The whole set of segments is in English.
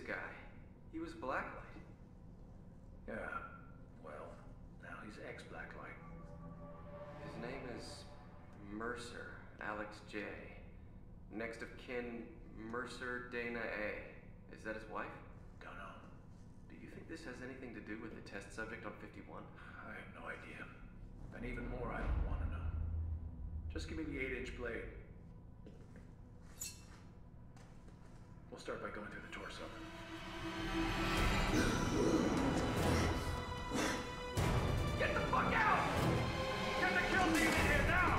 guy? He was Blacklight. Yeah, well, now he's ex-Blacklight. His name is Mercer, Alex J. Next of kin, Mercer Dana A. Is that his wife? Don't know. Do you think this has anything to do with the test subject on 51? I have no idea. And even more, I don't want to know. Just give me the 8-inch blade. We'll start by going through the torso. Get the fuck out! Get the kill team in here now!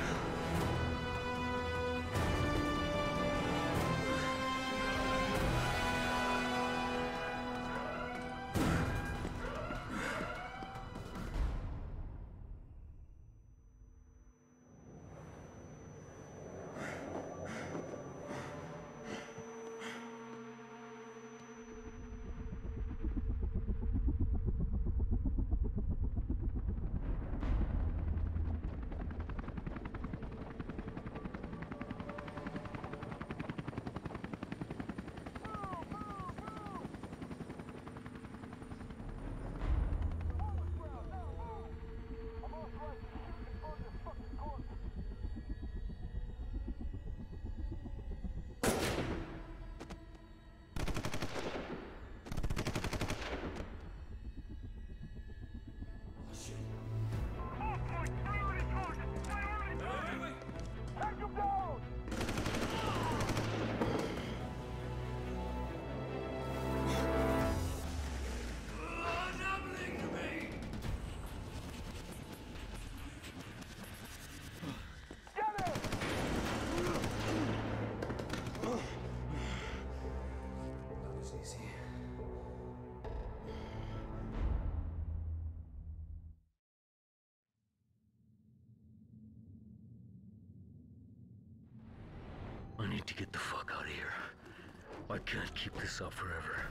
I need to get the fuck out of here. I can't keep this up forever.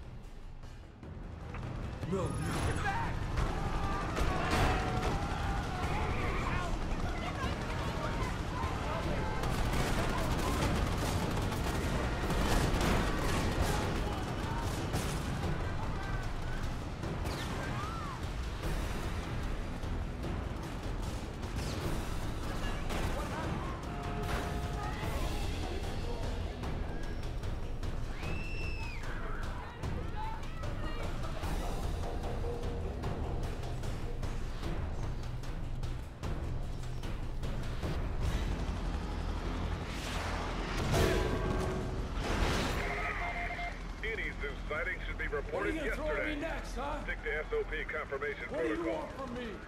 No, no. Get back! Sighting should be reported yesterday. What are you gonna throw at me next, huh? Stick to SOP confirmation What do you protocol. want from me?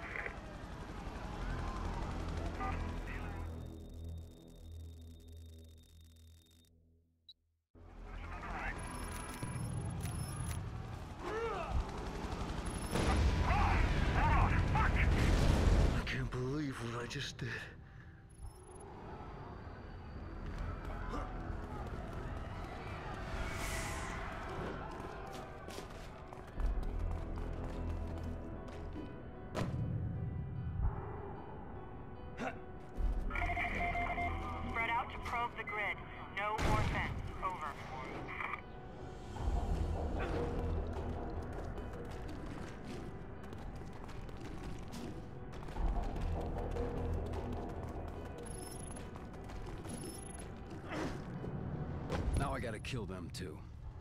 I can't believe what I just did. Spread out to probe the grid. No more fence. Over. Now I gotta kill them too.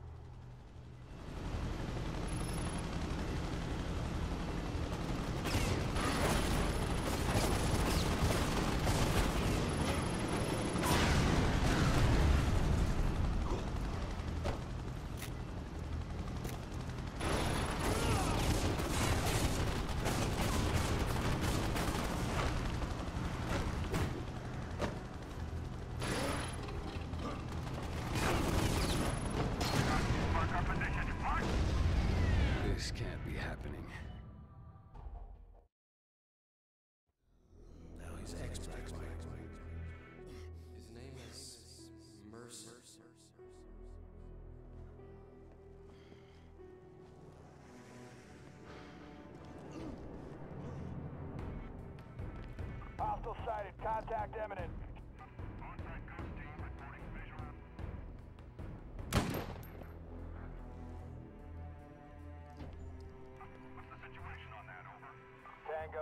This can't be happening. Now he's ex-Blacklight. His name is Mercer. Hostile sighted. Contact imminent.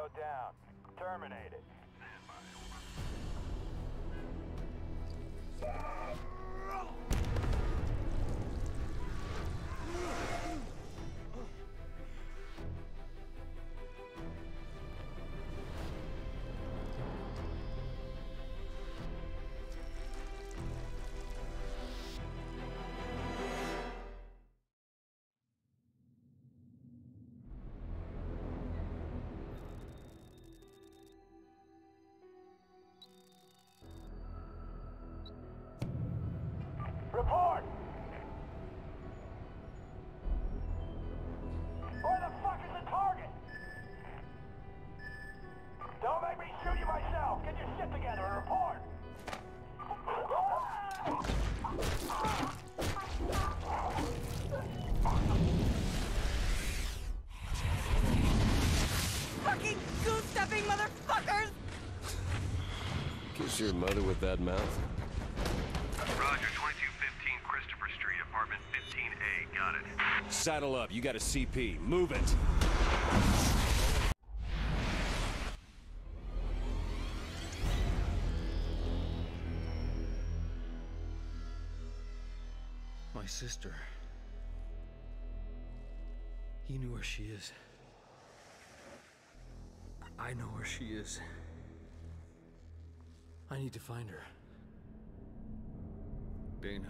go down. Terminate it. Report! Where the fuck is the target? Don't make me shoot you myself. Get your shit together and report. Fucking goose-stepping motherfuckers! Kiss your mother with that mouth? Roger, 2215 Christopher Street, apartment 15A. Got it. Saddle up. You got a CP. Move it. My sister. He knew where she is. I know where she is. I need to find her. Dana.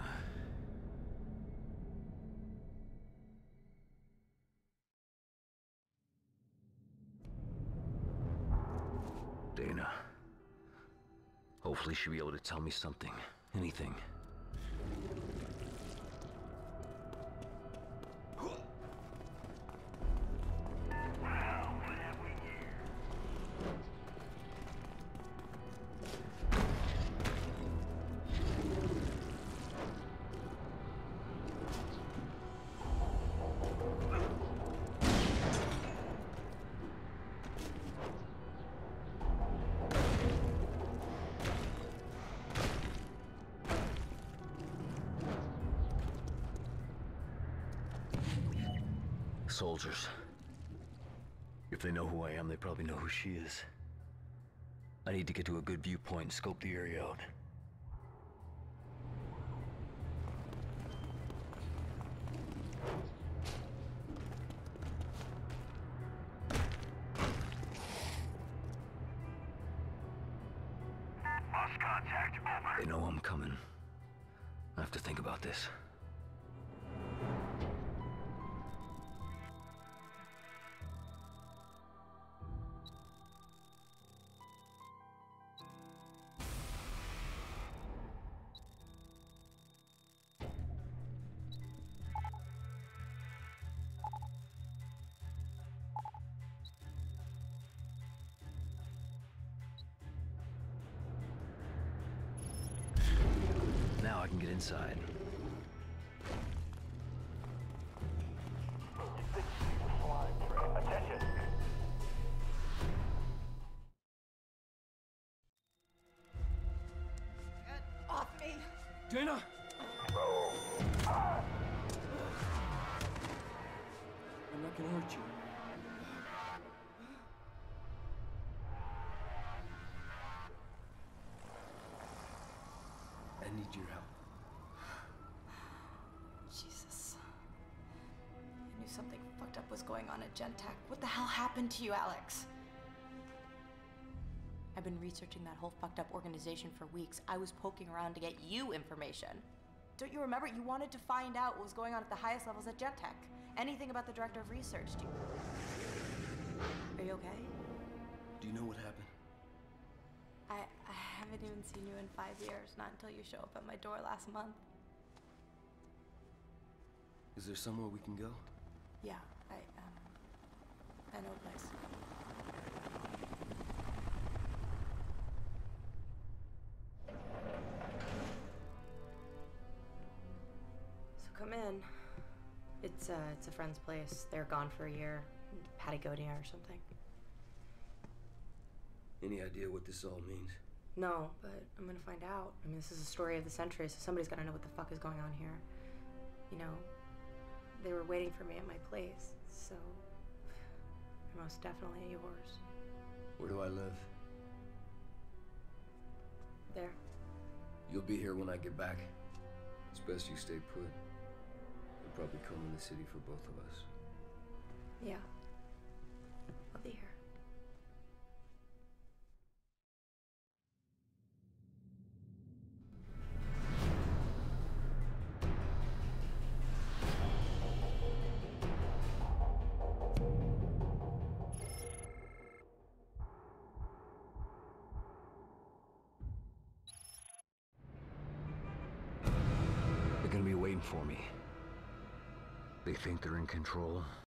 Dana. Hopefully she'll be able to tell me something. Anything. Soldiers. If they know who I am, they probably know who she is. I need to get to a good viewpoint and scope the area out. Lost contact. Over. They know I'm coming. I have to think about this. Now I can get inside. Attention. Get off me! Dana! I'm not gonna hurt you. I need your help. Jesus. I knew something fucked up was going on at Gentek. What the hell happened to you, Alex? I've been researching that whole fucked up organization for weeks. I was poking around to get you information. Don't you remember? You wanted to find out what was going on at the highest levels at Gentek. Anything about the director of research. Are you okay? Do you know what happened? I haven't even seen you in 5 years, not until you show up at my door last month. Is there somewhere we can go? Yeah, I know a place. So come in. It's a friend's place. They're gone for a year. Patagonia or something. Any idea what this all means? No, but I'm gonna find out. I mean, this is a story of the century, so somebody's gotta know what the fuck is going on here. You know, they were waiting for me at my place, so they're most definitely yours. Where do I live? There. You'll be here when I get back. It's best you stay put. They'll probably come in the city for both of us. Yeah. I'll be here. They're gonna be waiting for me. They think they're in control.